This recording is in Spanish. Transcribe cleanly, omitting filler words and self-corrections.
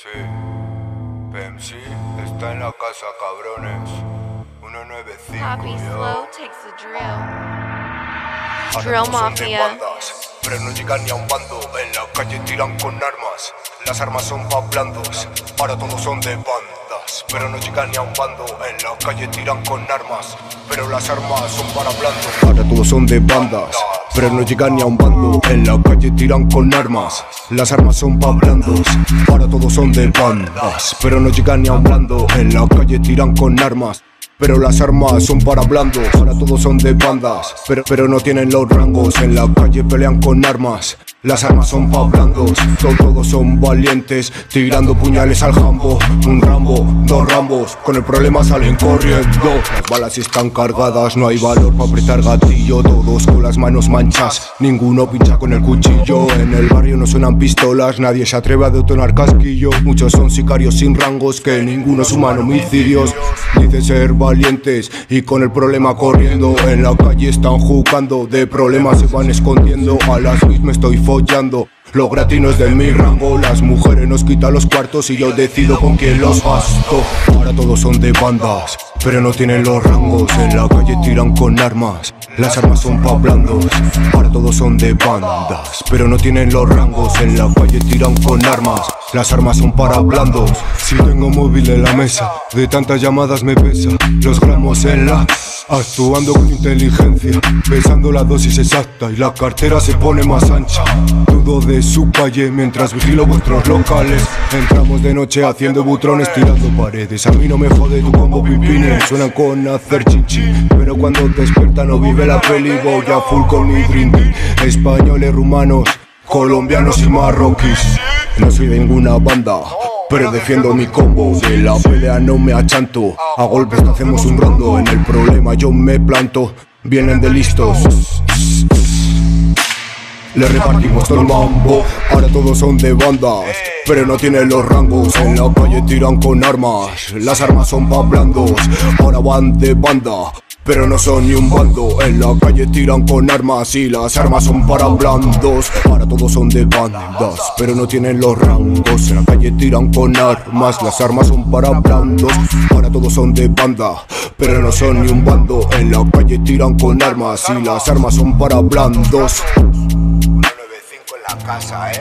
Sí, PMC está en la casa, cabrones. 195, Poppy yo. Slow takes the drill. Ahora Drill todos son de Mafia. bandas, pero no llegan ni a un bando. En la calle tiran con armas, las armas son pa' blandos. Ahora todos son de bandas, pero no llegan ni a un bando. En la calle tiran con armas, pero las armas son para blandos. Ahora todos son de bandas, pero no llegan ni a un bando. En la calle tiran con armas, las armas son pa' blandos. Ahora todos son de bandas, pero no llegan ni a un bando. En la calle tiran con armas, pero las armas son para blandos. Ahora todos son de bandas, pero no tienen los rangos. En la calle pelean con armas, las armas son pa' blandos. Todos son valientes, tirando puñales al jambo. Un Rambo, dos Rambos, con el problema salen corriendo. Las balas están cargadas, no hay valor pa' apretar gatillo. Todos con las manos manchas, ninguno pincha con el cuchillo. En el barrio no suenan pistolas, nadie se atreve a detonar casquillo. Muchos son sicarios sin rangos, que ninguno suman homicidios. Dicen ser valientes y con el problema corriendo. En la calle están jugando, de problemas se van escondiendo. A las mis me estoy follando, lo gratis no es de mi rango. Las mujeres nos quitan los cuartos y yo decido con quién los gasto. Ahora todos son de bandas, pero no tienen los rangos. En la calle tiran con armas, las armas son pa' blandos. Ahora todos son de bandas, pero no tienen los rangos. En la calle tiran con armas, las armas son para blandos. Si tengo móvil en la mesa, de tantas llamadas me pesa. Los gramos en la... Actuando con inteligencia, pesando la dosis exacta y la cartera se pone más ancha. Dudo de su calle mientras vigilo vuestros locales. Entramos de noche haciendo butrones, tirando paredes. A mí no me jode tu combo pipines, suenan con hacer chinchi, pero cuando despierta no vive la peli. Voy a full con mi drink. Españoles, rumanos, colombianos y marroquíes. No soy de ninguna banda, pero defiendo mi combo. De la pelea no me achanto, a golpes no hacemos un rondo. En el problema yo me planto, vienen de listos, le repartimos todo el mambo. Ahora todos son de bandas, pero no tienen los rangos. En la calle tiran con armas, las armas son pa' blandos. Ahora van de banda, pero no son ni un bando. En la calle tiran con armas y las armas son para blandos. Ahora todos son de bandas, pero no tienen los rangos. En la calle tiran con armas, las armas son para blandos. Ahora todos son de banda, pero no son ni un bando. En la calle tiran con armas y las armas son para blandos. 195 en la casa,